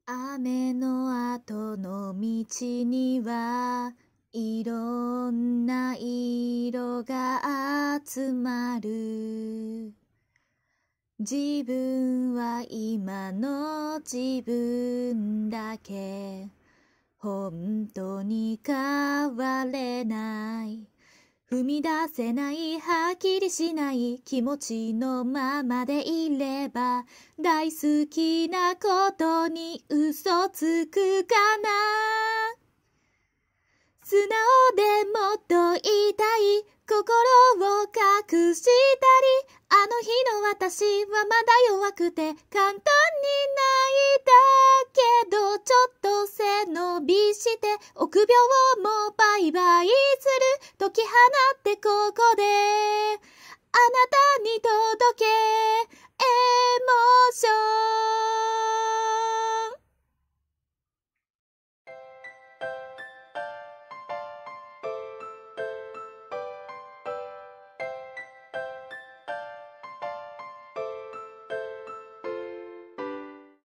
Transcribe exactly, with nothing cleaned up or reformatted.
雨の後の道にはいろんな色が集まる。自分は今の自分だけ本当に変われない。踏み出せないはっきりしない気持ちのままでいれば大好きなことに嘘つくかな。素直でもっと言いたい心を隠したり、あの日の私はまだ弱くて簡単に泣いたけど、ちょっと背伸びして臆病もバイバイする。解き放ってここで